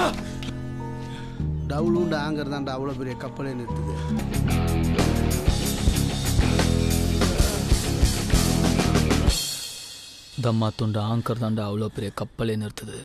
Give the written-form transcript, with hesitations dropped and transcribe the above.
டவுலுண்டு anchor தான்டா அவ்வளோ பெரிய கப்பலே நிறுத்துது. தம்மா துண்டு ஆங்கர் தாண்டா அவ்வளோ பெரிய கப்பலே நிறுத்துது.